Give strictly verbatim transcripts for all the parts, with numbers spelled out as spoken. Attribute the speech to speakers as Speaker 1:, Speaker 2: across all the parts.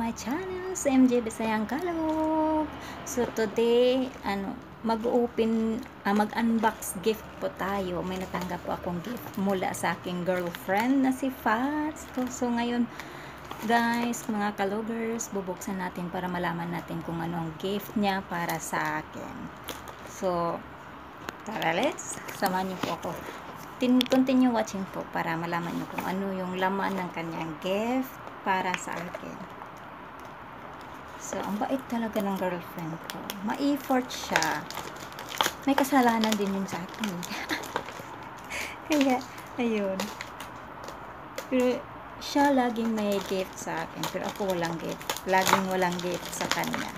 Speaker 1: my channel, si M J Bisayang Kalog. So today, ano, mag-open, uh, mag-unbox gift po tayo. May natanggap po akong gift mula sa aking girlfriend na si Fats. So, so ngayon, guys, mga kalogers, bubuksan natin para malaman natin kung anong gift niya para sa akin. So, tara, let's, samahan niyo po ako. Continue watching po para malaman niyo kung ano yung laman ng kanyang gift para sa akin. So, ang bait talaga ng girlfriend ko. Ma-effort siya. May kasalanan din yun sa akin. Kaya, ayun. Pero, siya laging may gift sa akin. Pero ako walang gift. Laging walang gift sa kanya.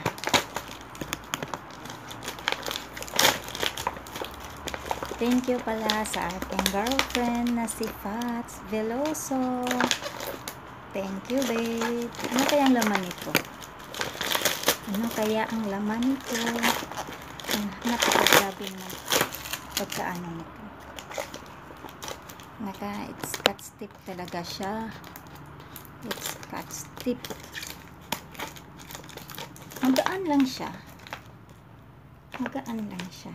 Speaker 1: Thank you pala sa aking girlfriend na si Fats Veloso. Thank you, babe. Ano kaya ang laman nito? Ano kaya ang laman nito? Ah, napakagrabe naman pagkaano nito. Naka, it's cut tip talaga siya. It's cut tip. Magaan lang siya. Magaan lang siya.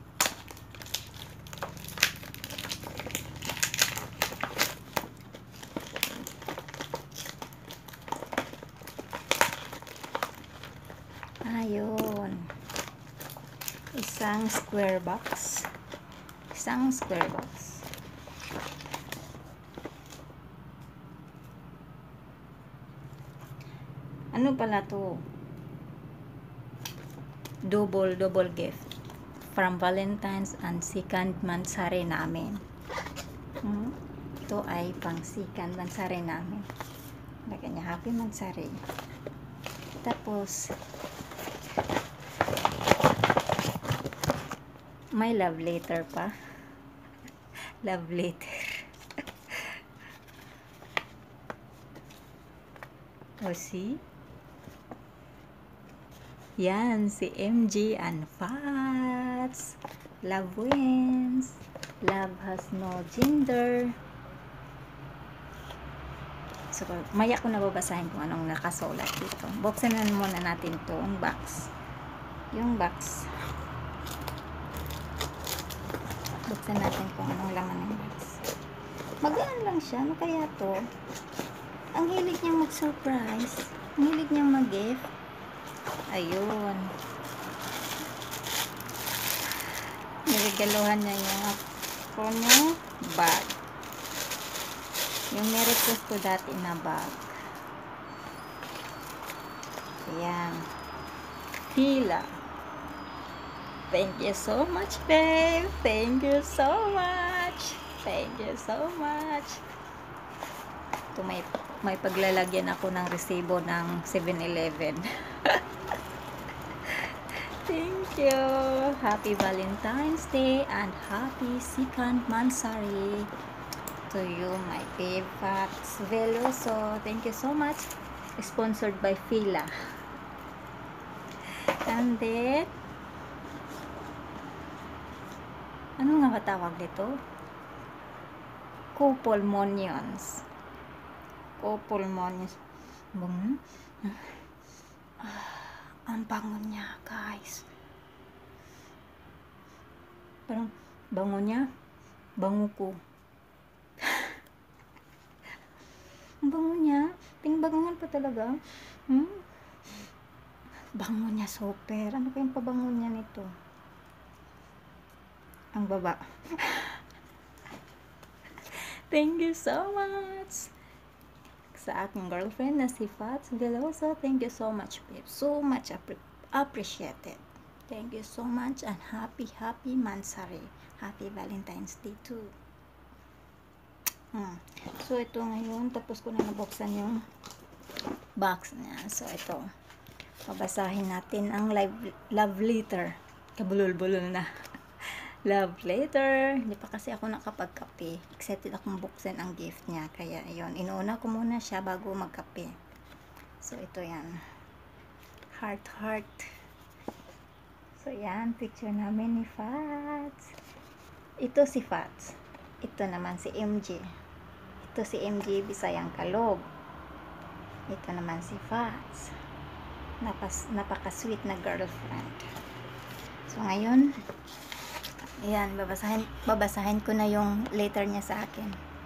Speaker 1: Ayun. Isang square box. Isang square box. Ano pala to? Double, double gift. From Valentine's and second mansari namin. Hmm? Ito ay pang second mansari namin. Lagyan niya happy mansari. Tapos, may love letter pa. Love letter. O, see? Yan, si M J and Fats. Love wins. Love has no gender. So, maya ko nababasahin kung anong nakasulat dito. Buksan na muna natin itong box. Yung box. Buksan natin kung anong laman ng box. Magaan lang siya. Ano kaya to? Ang hilig niyang mag-surprise. Ang hilig niyang mag-gift. Ayun. Niregaluhan niya yung ako niya bag. Yung nirequest ko dati na bag. Ayan. Fila. Thank you so much, babe. Thank you so much. Thank you so much. Ito may, may paglalagyan ako ng resibo ng seven eleven. Thank you. Happy Valentine's Day and happy second mansari to you, my babe Fats Veloso. Thank you so much. Sponsored by Fila. And then, ano nga matawag dito? Couple monions. Couple monions. Bung. Ah, ang bango niya, guys. Parang bango niya. Bango ko. Ang bango niya. Pingbangungan pa talaga. Hmm? Bango niya super. Ano kayong pabango niya nito? Ang baba. Thank you so much. Sa aking girlfriend na si Fats Veloso. Thank you so much, babe. So much appre appreciated. Thank you so much and happy, happy mansari. Happy Valentine's Day too. Hmm. So, ito ngayon. Tapos ko na nabuksan yung box niya. So, ito. Pabasahin natin ang live, love letter. Kabulol-bulol na. Love letter. Hindi pa kasi ako nakapagkape. Excited akong buksan ang gift niya. Kaya, ayun. Inuuna ko muna siya bago magkape. So, ito yan. Heart, heart. So, yan. Picture namin ni Fats. Ito si Fats. Ito naman si M J. Ito si M J Bisayang Kalog. Ito naman si Fats. Napas, napaka-sweet na girlfriend. So, ngayon, ayan, babasahin, babasahin ko na yung letter niya sa akin.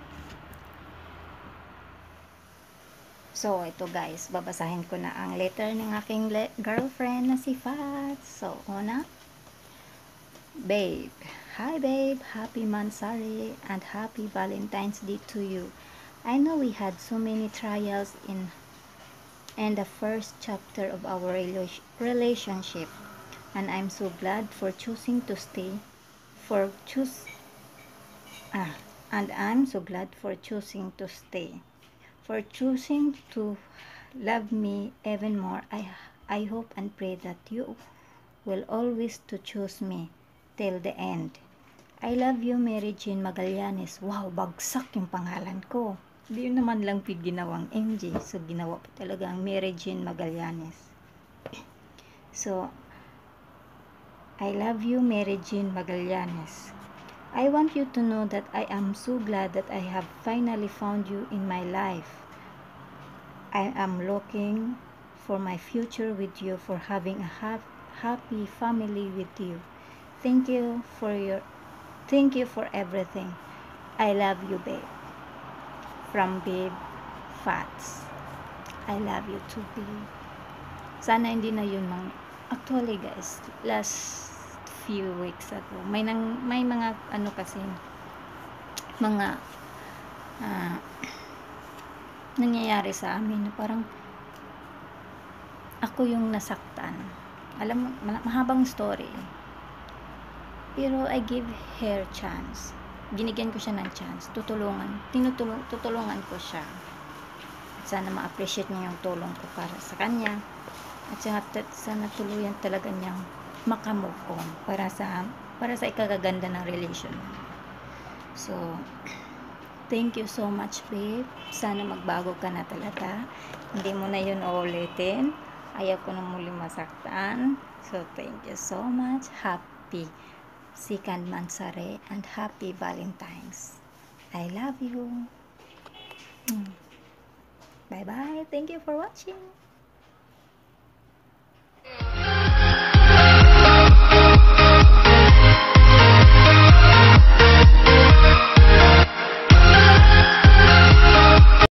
Speaker 1: So, ito guys, babasahin ko na ang letter ng aking girlfriend na si Fats. So, una, Babe. Hi babe, happy Mansari and happy Valentine's Day to you. I know we had so many trials in in the first chapter of our relationship, and I'm so glad for choosing to stay for choose ah and I'm so glad for choosing to stay for choosing to love me even more. I I hope and pray that you will always to choose me till the end. I love you, Mary Jean Magallanes. Wow, bagsak yung pangalan ko. Hindi naman lang pig ginawang M J. So, ginawa po talaga ang Mary Jean Magallanes. So, I love you, Mary Jean Magallanes. I want you to know that I am so glad that I have finally found you in my life. I am looking for my future with you, for having a ha happy family with you. Thank you for your Thank you for everything. I love you, babe. From Babe Fats. I love you too, babe. Sana hindi na yun mang... Actually, guys, last few weeks ago, may, nang, may mga, ano kasi, mga, uh, nangyayari sa amin na parang, ako yung nasaktan. Alam mo, mahabang story. Pero I give her chance. Binigyan ko siya ng chance. Tutulungan. Tinutulong, tutulungan ko siya. At sana ma-appreciate niya yung tulong ko para sa kanya. At sana, sana tuluyan talaga niyang makamove on para sa para sa ikagaganda ng relation. So, thank you so much, babe. Sana magbago ka na talaga. Hindi mo na yun uulitin. Ayaw ko na muli masaktan. So, thank you so much. Happy Second Mansari and happy Valentine's. I love you. Bye bye. Thank you for watching.